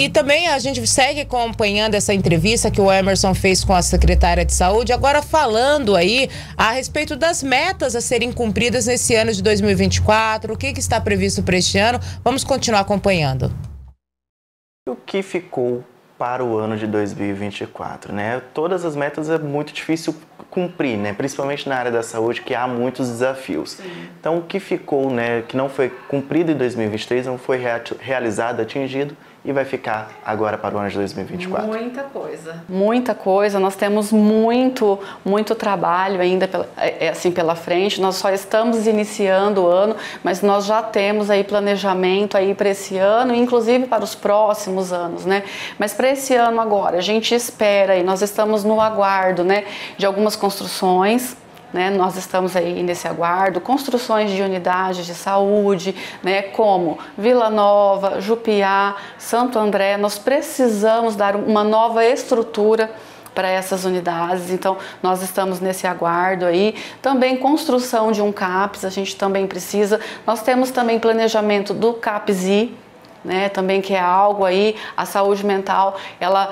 E também a gente segue acompanhando essa entrevista que o Emerson fez com a secretária de Saúde, agora falando aí a respeito das metas a serem cumpridas nesse ano de 2024, o que está previsto para este ano. Vamos continuar acompanhando. O que ficou para o ano de 2024, né? Todas as metas é muito difícil cumprir, né? Principalmente na área da saúde, que há muitos desafios. Sim. Então, o que ficou, né, que não foi cumprido em 2023, não foi realizado, atingido, e vai ficar agora para o ano de 2024? Muita coisa. Muita coisa. Nós temos muito trabalho ainda pela frente. Nós só estamos iniciando o ano, mas nós já temos aí planejamento aí para esse ano, inclusive para os próximos anos, né? Mas para esse ano agora, a gente espera e nós estamos no aguardo, né, de algumas construções. Né, nós estamos aí nesse aguardo, construções de unidades de saúde, né, como Vila Nova, Jupiá, Santo André. Nós precisamos dar uma nova estrutura para essas unidades, então nós estamos nesse aguardo aí. Também construção de um CAPS, a gente também precisa. Nós temos também planejamento do CAPS-I, né, também, que é algo aí, a saúde mental, ela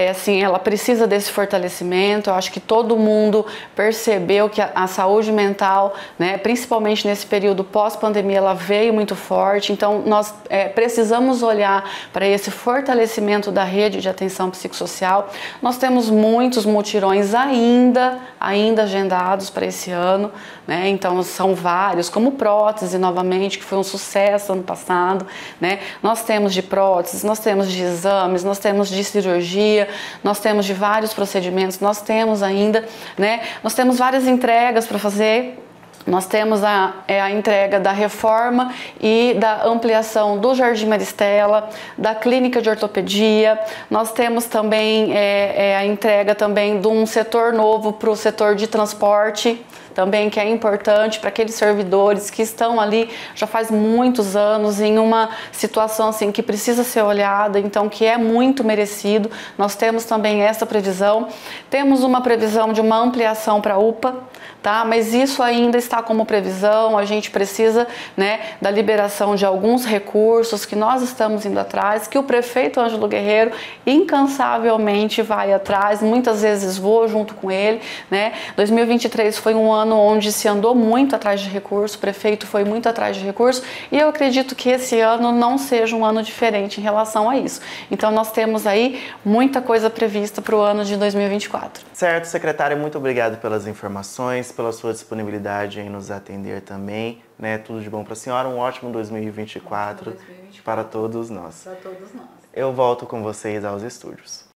precisa desse fortalecimento. Eu acho que todo mundo percebeu que a saúde mental, né, principalmente nesse período pós-pandemia, ela veio muito forte. Então nós precisamos olhar para esse fortalecimento da rede de atenção psicossocial. Nós temos muitos mutirões ainda agendados para esse ano, né, então são vários, como prótese novamente, que foi um sucesso ano passado, né. Nós temos de próteses, nós temos de exames, nós temos de cirurgia, nós temos de vários procedimentos, nós temos ainda, né, nós temos várias entregas para fazer. Nós temos a entrega da reforma e da ampliação do Jardim Maristela, da clínica de ortopedia. Nós temos também a entrega também de um setor novo para o setor de transporte, também, que é importante para aqueles servidores que estão ali já faz muitos anos em uma situação assim que precisa ser olhada, então que é muito merecido. Nós temos também essa previsão. Temos uma previsão de uma ampliação para a UPA, tá? Mas isso ainda está como previsão. A gente precisa, né, da liberação de alguns recursos que nós estamos indo atrás, que o prefeito Ângelo Guerreiro incansavelmente vai atrás. Muitas vezes vou junto com ele, né? 2023 foi um ano onde se andou muito atrás de recursos, o prefeito foi muito atrás de recursos, e eu acredito que esse ano não seja um ano diferente em relação a isso. Então nós temos aí muita coisa prevista para o ano de 2024. Certo, secretária, muito obrigado pelas informações, pela sua disponibilidade em nos atender também, né? Tudo de bom para a senhora, um ótimo 2024 para todos nós. Para todos nós. Eu volto com vocês aos estúdios.